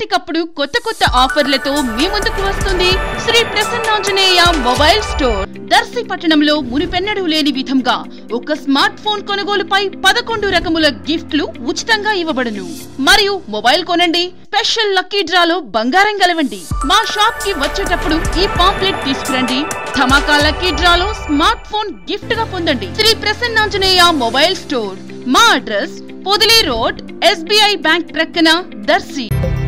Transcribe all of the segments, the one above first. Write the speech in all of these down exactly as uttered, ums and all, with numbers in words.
ఎప్పటికప్పుడు కొత్త కొత్త ఆఫర్లతో మీ ముందుకు వస్తుంది శ్రీ ప్రసన్నాంజనేయ మొబైల్ స్టోర్. దర్శి పట్టణంలో మునిపెన్నడూ లేని విధంగా ఒక స్మార్ట్ ఫోన్ కొనుగోలుపై పదకొండు రకముల గిఫ్ట్లు ఉచితంగా ఇవ్వబడును. మరియు మొబైల్ కొనండి, స్పెషల్ లక్కీ డ్రాలో బంగారం గెలవండి. మా షాప్ కి వచ్చేటప్పుడు ఈ పాంప్లెట్ తీసుకురండి. ధమాకా లక్కీ డ్రాలో స్మార్ట్ ఫోన్ గిఫ్ట్ గా పొందండి. Shri Prasannanjaneya mobile store. మా address Podili road, SBI bank ప్రక్కన, దర్శి.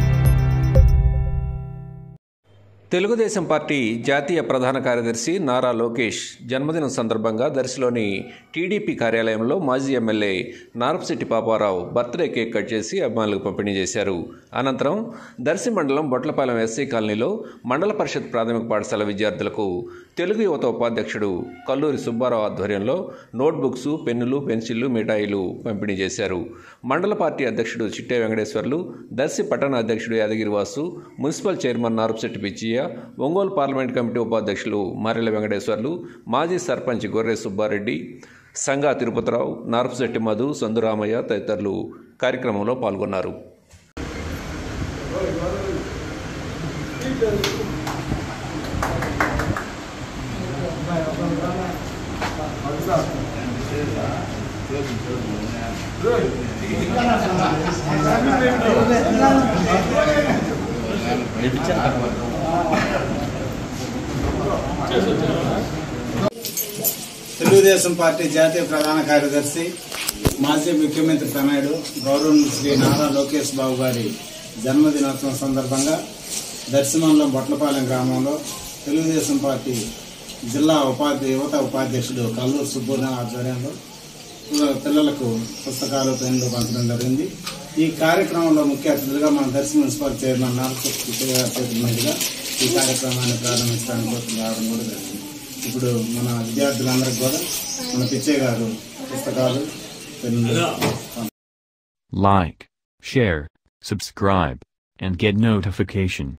తెలుగుదేశం పార్టీ జాతీయ ప్రధాన కార్యదర్శి నారా లోకేష్ జన్మదినం సందర్భంగా దర్శిలోని టీడీపీ కార్యాలయంలో మాజీ MLA Narapasetti Paparao birthday cake cut చేసి అభిమానులకు పంపిణీ చేశారు. అనంతరం దర్శి మండలం బొట్లపాలెం ఎస్సీ కాలనీలో మండల పరిషత్ ప్రాథమిక పాఠశాల విద్యార్థులకు తెలుగు యువత ఉపాధ్యక్షుడు కల్లూరి సుబ్బారావు ఆధ్వర్యంలో నోట్బుక్స్, పెన్నులు, పెన్సిళ్లు, మిఠాయిలు పంపిణీ చేశారు. మండల పార్టీ అధ్యక్షుడు చిట్టే వెంకటేశ్వర్లు, దర్శి పట్టణ అధ్యక్షుడు Yadagiri Vasu, municipal chairman Narapasetti Pichaiah, Ongole parliament committee ఉపాధ్యక్షులు మర్రెల వెంకటేశ్వర్లు, మాజీ సర్పంచ్ గొర్రె సుబ్బారెడ్డి, సంగా తిరుపతిరావు, నారపశెట్టి మధు, సందురామయ్య తదితరులు కార్యక్రమంలో పాల్గొన్నారు. తెలుగుదేశం పార్టీ జాతీయ ప్రధాన కార్యదర్శి, మాజీ ముఖ్యమంత్రి తనయుడు గౌరవ శ్రీ నారా లోకేష్ బాబు గారి జన్మదినోత్సవం సందర్భంగా దర్శి మండలం బొట్లపాలెం గ్రామంలో తెలుగుదేశం పార్టీ జిల్లా ఉపాధి యువత ఉపాధ్యక్షుడు కల్లూరి సుబ్బరావు ఆధ్వర్యంలో పిల్లలకు పుస్తకాలు, పెన్నులు పంచడం జరిగింది. ఈ కార్యక్రమంలో ముఖ్య అతిథులుగా మన దర్శి మున్సిపల్ చైర్మన్ నారపశెట్టి చేతుల మీదుగా ఈ కార్యక్రమాన్ని ప్రారంభించడానికి రావడం కూడా జరిగింది. ఇప్పుడు మన విద్యార్థులందరికీ కూడా మన పిచ్చయ్య గారు పుస్తకాలు, పెన్నులు. Like, share, subscribe, and get notification.